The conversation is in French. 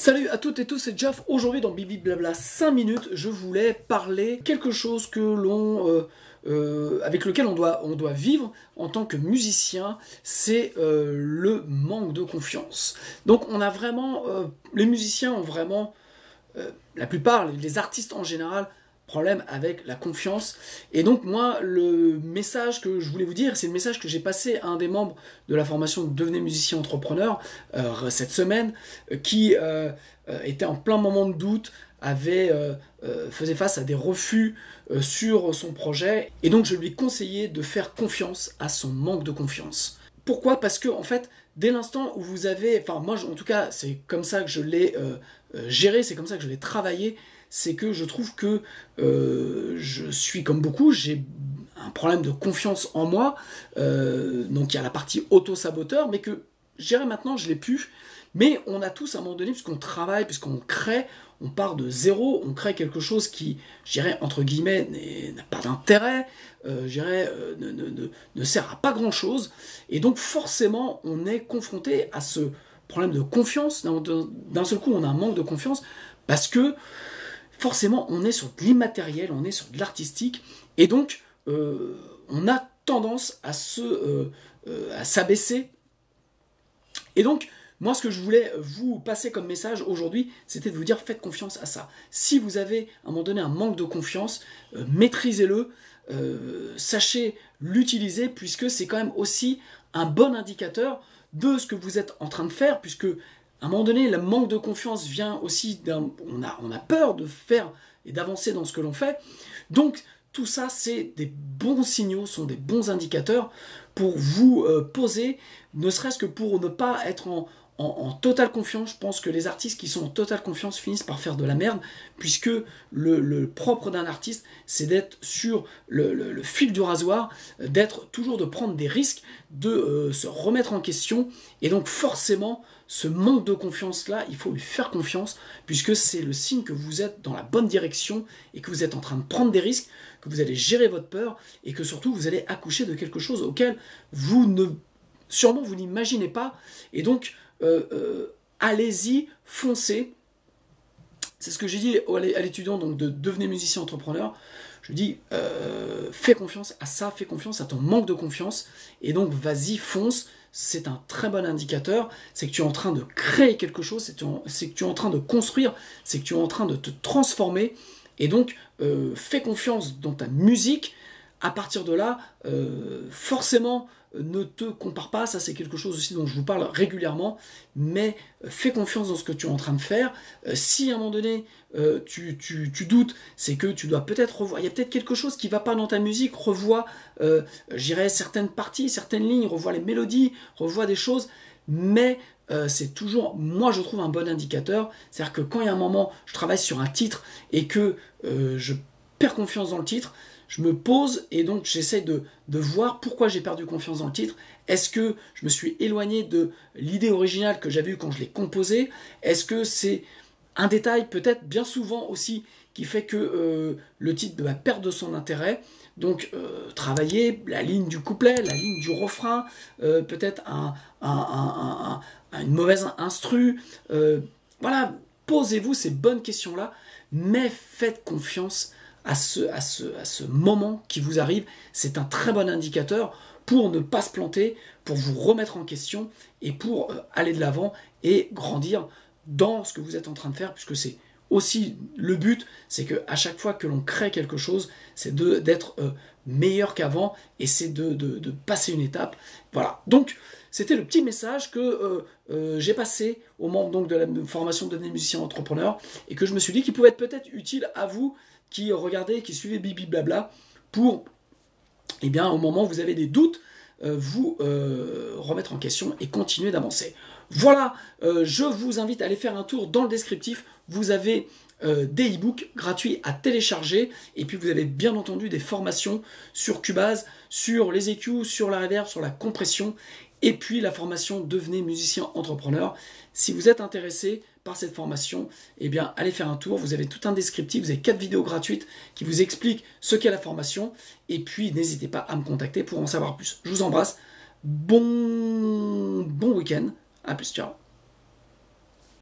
Salut à toutes et tous, c'est Jeff. Aujourd'hui dans Bibi Blabla 5 minutes, je voulais parler quelque chose que avec lequel on doit vivre en tant que musicien, c'est le manque de confiance. Donc on a vraiment, les musiciens ont vraiment, la plupart, les artistes en général, problème avec la confiance. Et donc moi, le message que je voulais vous dire, c'est le message que j'ai passé à un des membres de la formation Devenez musicien entrepreneur cette semaine, qui était en plein moment de doute, faisait face à des refus sur son projet. Et donc je lui ai conseillé de faire confiance à son manque de confiance. Pourquoi? Parce que en fait, dès l'instant où vous avez, enfin moi en tout cas, c'est comme ça que je l'ai géré, c'est comme ça que je l'ai travaillé, c'est que je trouve que je suis comme beaucoup, j'ai un problème de confiance en moi, donc il y a la partie auto-saboteur, mais que gérer maintenant, je l'ai plus. Mais on a tous à un moment donné, puisqu'on travaille, puisqu'on crée, on part de zéro, on crée quelque chose qui, je dirais, entre guillemets, n'a pas d'intérêt, ne sert à pas grand-chose. Et donc forcément, on est confronté à ce problème de confiance. D'un seul coup, on a un manque de confiance, parce que forcément, on est sur de l'immatériel, on est sur de l'artistique, et donc on a tendance à s'abaisser. Et donc, moi, ce que je voulais vous passer comme message aujourd'hui, c'était de vous dire, faites confiance à ça. Si vous avez, à un moment donné, un manque de confiance, maîtrisez-le, sachez l'utiliser, puisque c'est quand même aussi un bon indicateur de ce que vous êtes en train de faire, puisque à un moment donné, le manque de confiance vient aussi on a peur de faire et d'avancer dans ce que l'on fait. Donc, tout ça, c'est des bons signaux, sont des bons indicateurs pour vous poser, ne serait-ce que pour ne pas être en totale confiance. Je pense que les artistes qui sont en totale confiance finissent par faire de la merde, puisque le propre d'un artiste, c'est d'être sur le fil du rasoir, de prendre des risques, de se remettre en question, et donc forcément, ce manque de confiance-là, il faut lui faire confiance, puisque c'est le signe que vous êtes dans la bonne direction, et que vous êtes en train de prendre des risques, que vous allez gérer votre peur, et que surtout, vous allez accoucher de quelque chose auquel sûrement vous n'imaginez pas, et donc, allez-y, foncez. C'est ce que j'ai dit à l'étudiant donc de devenir musicien entrepreneur. Je lui dis, fais confiance à ça, fais confiance à ton manque de confiance, et donc vas-y, fonce. C'est un très bon indicateur, c'est que tu es en train de créer quelque chose, c'est que tu es en train de construire, c'est que tu es en train de te transformer, et donc fais confiance dans ta musique. À partir de là, forcément, ne te compare pas, ça c'est quelque chose aussi dont je vous parle régulièrement, mais fais confiance dans ce que tu es en train de faire. Si à un moment donné tu doutes, c'est que tu dois peut-être revoir, il y a peut-être quelque chose qui ne va pas dans ta musique, revois, j'irais certaines parties, certaines lignes, revois les mélodies, revois des choses, mais c'est toujours, moi je trouve, un bon indicateur. C'est-à-dire que quand il y a un moment, je travaille sur un titre et que je perds confiance dans le titre, je me pose et donc j'essaie de voir pourquoi j'ai perdu confiance dans le titre. Est-ce que je me suis éloigné de l'idée originale que j'avais eue quand je l'ai composée? Est-ce que c'est un détail, peut-être bien souvent aussi, qui fait que le titre va perdre de son intérêt? Donc travailler la ligne du couplet, la ligne du refrain, peut-être une mauvaise instru. Voilà, posez-vous ces bonnes questions-là, mais faites confiance à ce moment qui vous arrive. C'est un très bon indicateur pour ne pas se planter, pour vous remettre en question et pour aller de l'avant et grandir dans ce que vous êtes en train de faire, puisque c'est aussi le but, c'est qu'à chaque fois que l'on crée quelque chose, c'est d'être meilleur qu'avant, et c'est de passer une étape. Voilà, donc c'était le petit message que j'ai passé aux membres donc, de la formation de devenir musicien entrepreneur, et que je me suis dit qu'il pouvait être peut-être utile à vous qui regardez, qui suivez Bibi Blabla, pour, eh bien, au moment où vous avez des doutes, vous remettre en question et continuer d'avancer. Voilà, je vous invite à aller faire un tour dans le descriptif. Vous avez des e-books gratuits à télécharger, et puis vous avez bien entendu des formations sur Cubase, sur les EQ, sur la reverb, sur la compression, et puis la formation Devenez musicien entrepreneur. Si vous êtes intéressé par cette formation, eh bien, allez faire un tour. Vous avez tout un descriptif, vous avez 4 vidéos gratuites qui vous expliquent ce qu'est la formation, et puis n'hésitez pas à me contacter pour en savoir plus. Je vous embrasse, bon week-end, à plus, ciao.